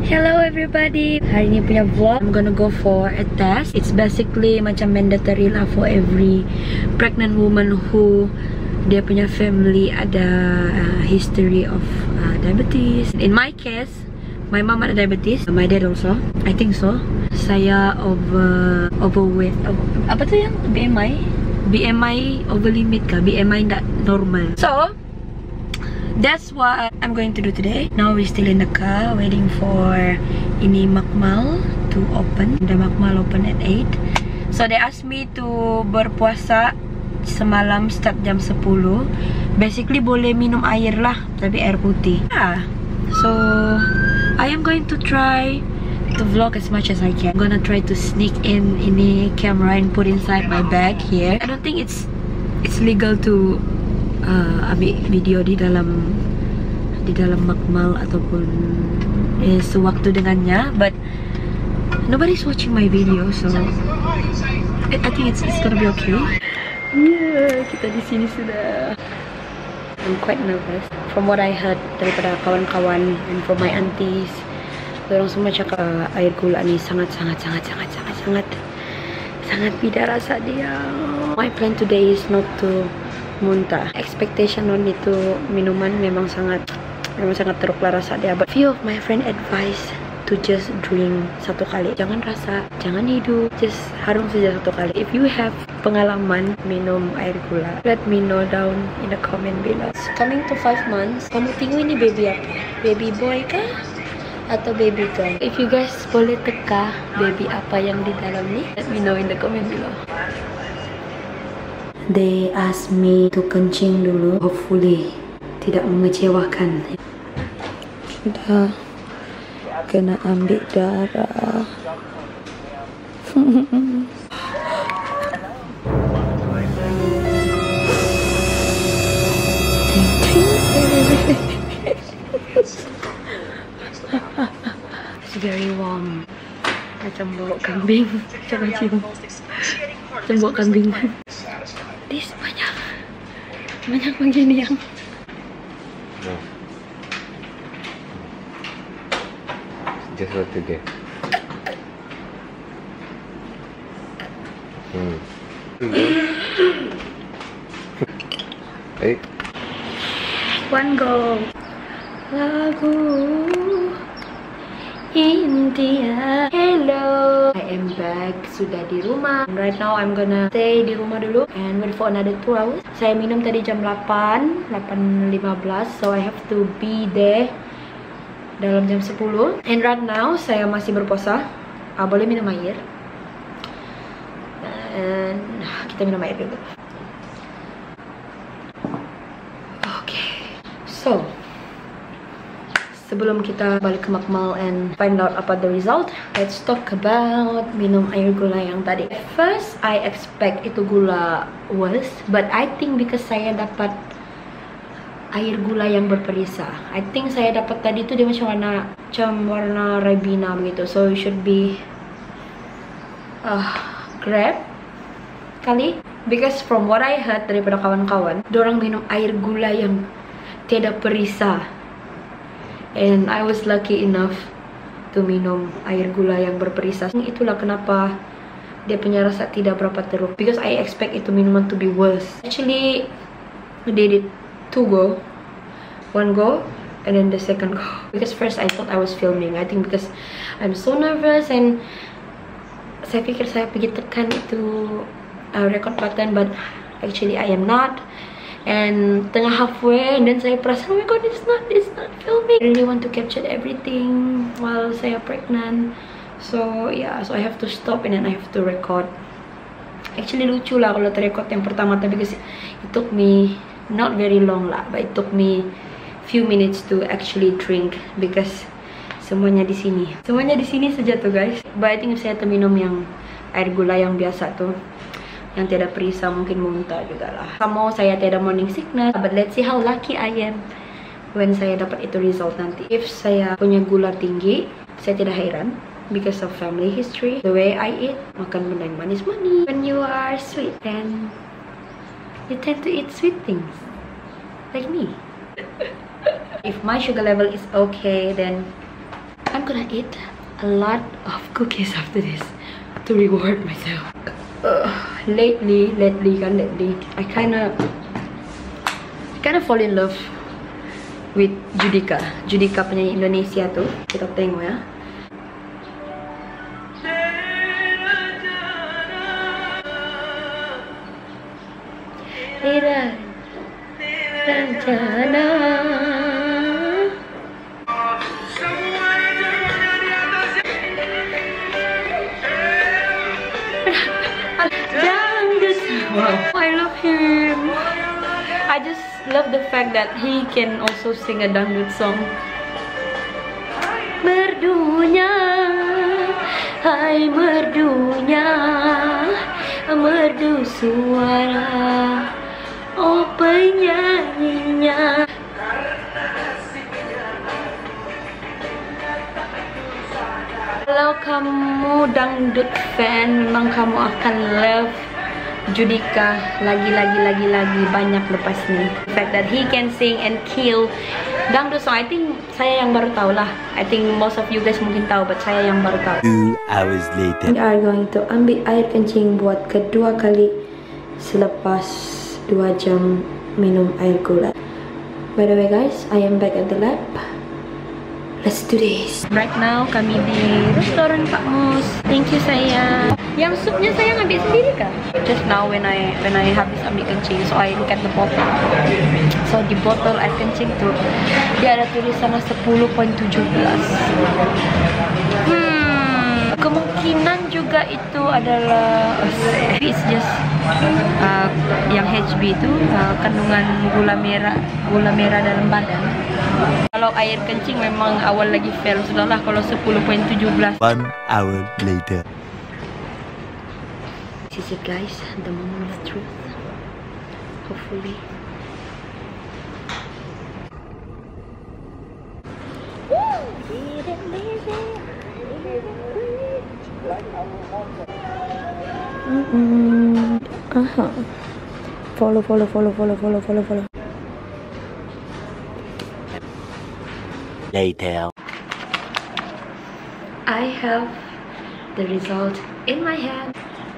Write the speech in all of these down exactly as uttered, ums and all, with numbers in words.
Hello everybody, hari ini punya vlog. I'm gonna go for a test. It's basically macam mandatory lah for every pregnant woman who dia punya family ada uh, history of uh, diabetes. In my case, my mom ada diabetes, my dad also, I think so. Saya over overweight, over, apa tuh yang B M I? B M I over limit kah? B M I tidak normal. So that's what I'm going to do today. Now we're still in the car waiting for ini Makmal to open. The Makmal open at eight. So they asked me to berpuasa semalam start jam sepuluh. Basically boleh minum air lah, tapi air putih. Yeah. So I am going to try to vlog as much as I can. I'm gonna try to sneak in ini camera and put inside my bag here. I don't think it's it's legal to Uh, ambil video di dalam di dalam Makmal ataupun eh, sewaktu dengannya, but nobody's watching my video, so I, I think it's, it's gonna be okay. Yeah, kita di sini sudah. I'm quite nervous. From what I heard daripada kawan-kawan and from my aunties, orang semua cakap uh, air gula ni sangat sangat sangat sangat sangat sangat sangat beda rasa dia. My plan today is not to muntah. Expectation on itu minuman memang sangat memang sangat teruk lah rasa dia. But few of my friend advise to just drink satu kali. Jangan rasa, jangan hidup, just harum saja satu kali. If you have pengalaman minum air gula, let me know down in the comment below. Coming to five months, kamu tengok ini baby apa? Baby boy kah? Atau baby girl? If you guys boleh teka baby apa yang di dalam ni, let me know in the comment below. They ask me to kencing dulu. Hopefully tidak mengecewakan. Sudah kena ambil darah. It's very warm. Macam bawa kambing. Coba cium. Macam bawa kambing. This banyak banyak begini yang no. Just what to get. Hmm. Hey. One go. Lagu India. Hello, I am back. Sudah di rumah. Right now I'm gonna stay di rumah dulu and wait for another two hours. Saya minum tadi jam delapan, delapan lima belas. So I have to be there dalam jam sepuluh. And right now saya masih berpuasa. Ah, boleh minum air. Dan kita minum air dulu. Okay. So sebelum kita balik ke Makmal and find out about the result, let's talk about minum air gula yang tadi. At first, I expect itu gula worse, but I think because saya dapat air gula yang berperisa, I think saya dapat tadi itu dia macam warna macam warna Ribena begitu, so it should be uh, Grab kali. Because from what I heard daripada kawan-kawan, dorang minum air gula yang tiada perisa. And I was lucky enough to minum air gula yang berperisa. Itulah kenapa dia punya rasa tidak berapa teruk. Because I expect itu minuman to be worse. Actually, they did two go, one go, and then the second go. Because first I thought I was filming. I think because I'm so nervous and saya pikir saya pergi tekan itu uh, record button, but actually I am not. And tengah halfway, and then saya perasan, oh my god, it's not, it's not filming. I really want to capture everything while saya pregnant. So yeah, so I have to stop and then I have to record. Actually lucu lah kalau terrecord yang pertama, tapi because it took me not very long lah, but it took me few minutes to actually drink because semuanya di sini, semuanya di sini saja tuh guys. But I think saya terminum yang air gula yang biasa tuh, yang tiada perisa, mungkin muntah juga lah. Kamu saya tiada morning sickness, but let's see how lucky I am when saya dapat itu result nanti. If saya punya gula tinggi, saya tidak heran because of family history. The way I eat, makan benda yang manis-manis. When you are sweet, then you tend to eat sweet things, like me. If my sugar level is okay, then I'm gonna eat a lot of cookies after this to reward myself. Uh, lately, lately, kan lately, I kinda, kind of fall in love with Judika. Judika penyanyi Indonesia tuh. Kita tengok ya. Ira rencana. Wow, I love him. I just love the fact that he can also sing a dangdut song. Merdunya, hai merdunya, merdu suara, oh penyanyinya. Kalau kamu dangdut fan, memang kamu akan love Judika lagi lagi lagi lagi banyak lepas ni. The fact that he can sing and kill dangdut song, I think saya yang baru tahu lah. I think most of you guys mungkin tahu, but saya yang baru tahu. Two hours later. We are going to ambil air kencing buat kedua kali selepas dua jam minum air gula. By the way guys, I am back at the lab. Let's do this. Right now kami di restoran Pak Mus. Thank you sayang. Yang supnya saya ambil sendiri kah? Just now when I when I habis ambil kencing, so I look at the bottle. So di botol air kencing tu dia ada tulisan sepuluh koma tujuh belas. Hmm, kemungkinan juga itu adalah uh, it's just uh, yang H B itu uh, kandungan gula merah gula merah dalam badan. Kalau air kencing memang awal lagi fail, sudahlah kalau sepuluh koma tujuh belas. One hour later. This is it guys, the moment of truth. Hopefully. Mm-mm. Uh-huh. Follow, follow, follow, follow, follow, follow, follow. Later. I have the result in my hand.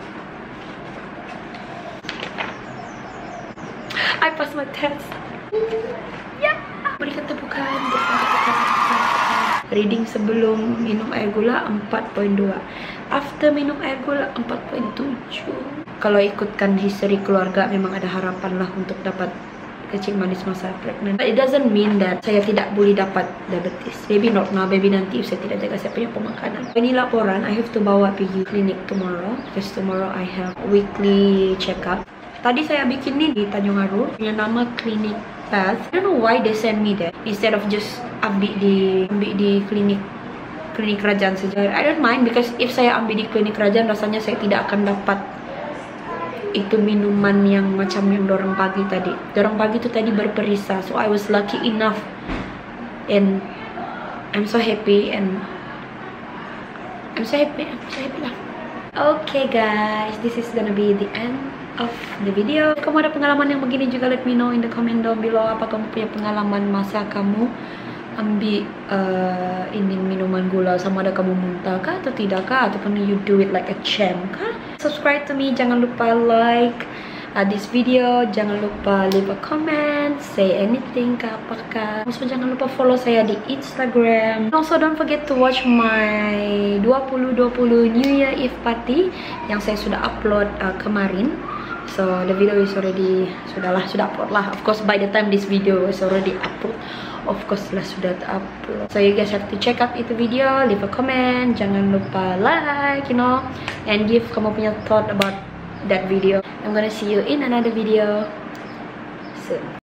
I passed my test. Yeah. Berikan tepukan. Reading sebelum minum air gula empat koma dua. After minum air gula empat koma tujuh. Kalau ikutkan history keluarga, memang ada harapan lah untuk dapat kencing manis masa pregnant. But it doesn't mean that saya tidak boleh dapat diabetes. Maybe not now, maybe nanti if saya tidak jaga saya punya pemakanan. Ini laporan, I have to bawa pergi klinik tomorrow. Because tomorrow I have weekly check up. Tadi saya bikin ni di Tanjung Aru, punya nama Clinic Path. I don't know why they send me there instead of just ambil di ambil di klinik klinik kerajaan saja. I don't mind because if saya ambil di klinik kerajaan, rasanya saya tidak akan dapat itu minuman yang macam yang dorang pagi tadi. Dorang pagi tu tadi berperisa, so I was lucky enough, and I'm so happy and I'm so happy, I'm so happy lah. Okay guys, this is gonna be the end of the video. Kamu ada pengalaman yang begini juga, let me know in the comment down below. Apa kamu punya pengalaman masa kamu ambil uh, ini minuman gula, sama ada kamu muntah kah atau tidak kah, ataupun you do it like a champ kah? Subscribe to me, jangan lupa like uh, this video, jangan lupa leave a comment, say anything kah apakah. Also jangan lupa follow saya di Instagram. Also don't forget to watch my dua ribu dua puluh New Year Eve party yang saya sudah upload uh, kemarin. So the video is already sudahlah sudah upload lah. Of course by the time this video is already upload, of course lah sudah upload. So you guys have to check out itu video, leave a comment, jangan lupa like, you know, and give kamu punya thought about that video. I'm gonna see you in another video soon.